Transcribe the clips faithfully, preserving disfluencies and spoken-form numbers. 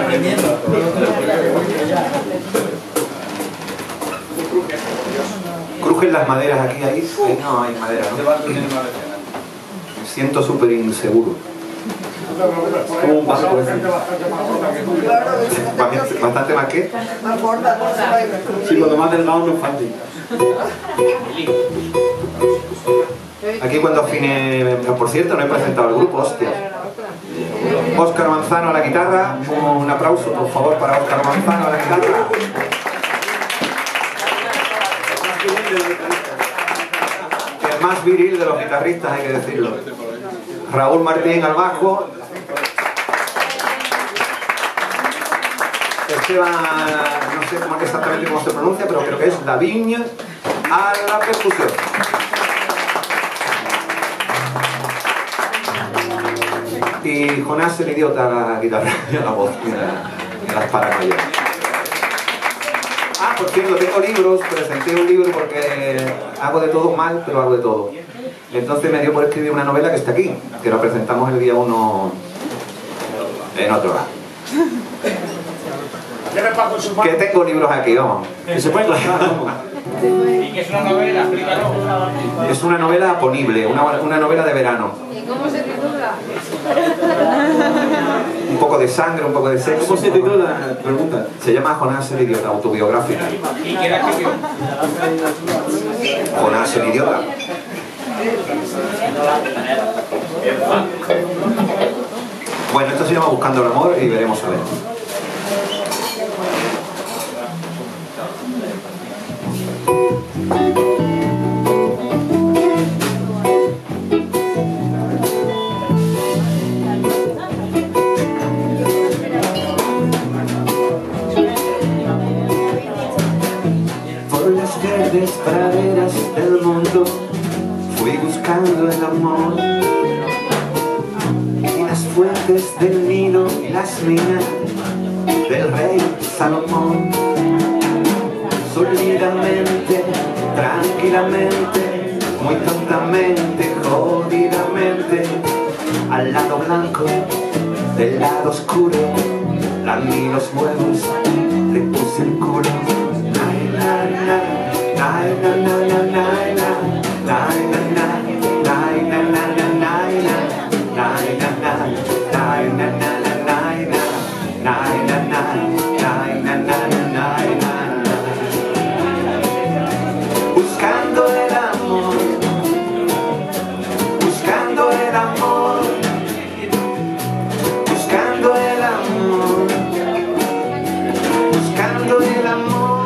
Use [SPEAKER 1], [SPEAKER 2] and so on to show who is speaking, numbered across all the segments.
[SPEAKER 1] Crujen las maderas aquí, ahí. Ahí no hay madera, ¿no? Me siento súper inseguro. ¿Cómo un vaso puede ser? ¿Bastante más que?
[SPEAKER 2] Sí, cuando más delgado no es fácil.
[SPEAKER 1] Aquí cuando afine... Por cierto, no he presentado el grupo, hostia. Óscar Manzano a la guitarra. Un aplauso, por favor, para Óscar Manzano a la guitarra. El más viril de los guitarristas, hay que decirlo. Raúl Martín al bajo. Esteban, no sé cómo exactamente cómo se pronuncia, pero creo que es Lavigne a la percusión. Y Jonás el idiota a la guitarra y a la voz y a, a las paramayas. Ah, por cierto, tengo libros, presenté un libro porque hago de todo mal, pero hago de todo. Entonces me dio por escribir una novela que está aquí, que la presentamos el día uno en otro lado. Que tengo libros aquí, vamos.
[SPEAKER 2] Que se puede clavar, vamos.
[SPEAKER 3] ¿Y qué es una novela? Explícalo.
[SPEAKER 1] Es una novela ponible, una, una novela de verano.
[SPEAKER 4] ¿Y cómo se titula?
[SPEAKER 1] Un poco de sangre, un poco de sexo.
[SPEAKER 2] ¿Cómo se titula? Pregunta.
[SPEAKER 1] Se llama Jonás el idiota, autobiográfica.
[SPEAKER 3] ¿Y quién la escribió?
[SPEAKER 1] Jonás el idiota. Bueno, esto se llama Buscando el amor y veremos a ver. Por las verdes praderas del mundo fui buscando el amor, y las fuentes del Nilo y las minas del rey Salomón. Solidamente, tranquilamente, muy tontamente, jodidamente, al lado blanco, del lado oscuro, lamí los huevos, le puse el culo. Ay, na, na, ay, na, na, na, na, na, ay, na, na, ay, na, na, na, na, na, ay, na, na, ay, na, na, na, na, na, ay, na, na, ay, na, na, na, na, na. Buscando el amor, buscando el amor, buscando el amor, buscando el amor.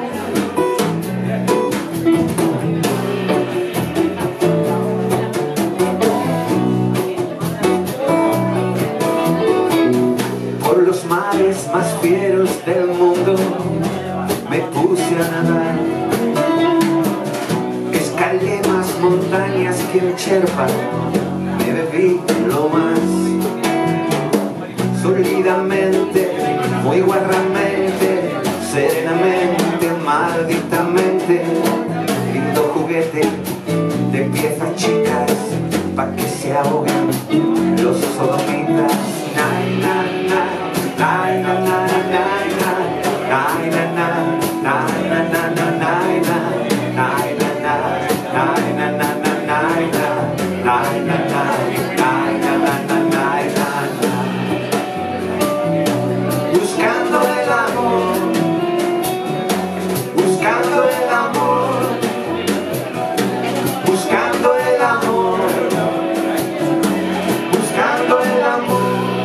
[SPEAKER 1] Por los mares más fieros del mundo me puse a nadar. Escalé más montañas que en Sherpa, me bebí lo más. Solidamente, muy guarramente, serenamente, malditamente, lindo juguete de piezas chicas, pa' que se ahoguen los sodomitas. Nay, na, na, nay, na, na, na, nay, na, nay, na, na, nay, na, na, na, nay, na, nay, na, na, nay, na, na, na, nay, na, nay, na, na, nay, na, na, na, nay, na. Buscando el amor, buscando el amor, buscando el amor, buscando el amor.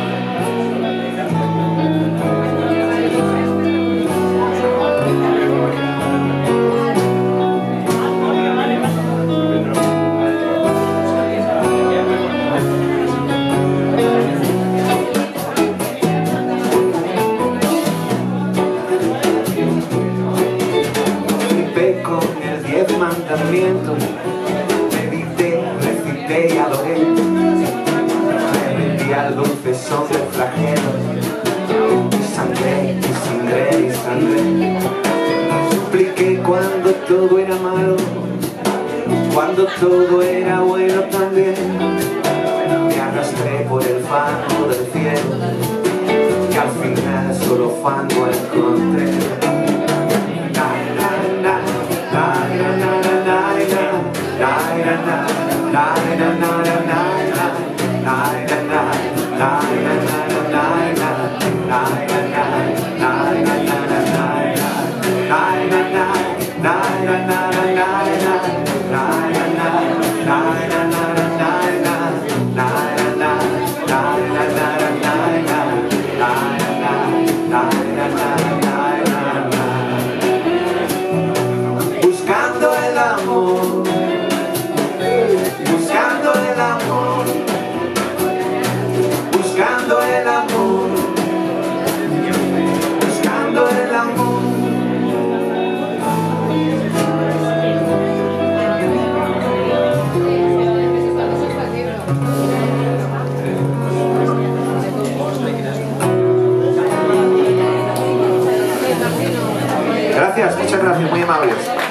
[SPEAKER 1] Con el diez mandamientos, medité, recité y adoré, me rendí al dulce son del flagelo, y sangré, y sangré, y sangré. Supliqué cuando todo era malo, cuando todo era bueno también. Me arrastré por el fango del cielo, que al final fango encontré. Buscando el amor, buscando el amor, buscando el amor, buscando el amor. Gracias, muchas gracias, muy amables.